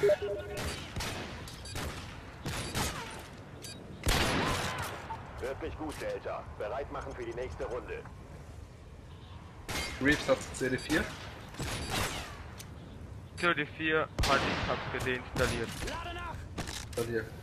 Hört mich gut, Delta. Bereit machen für die nächste Runde. Reeves hat CD4. CD4 hat ich hab's gedeinstalliert. Bei dir.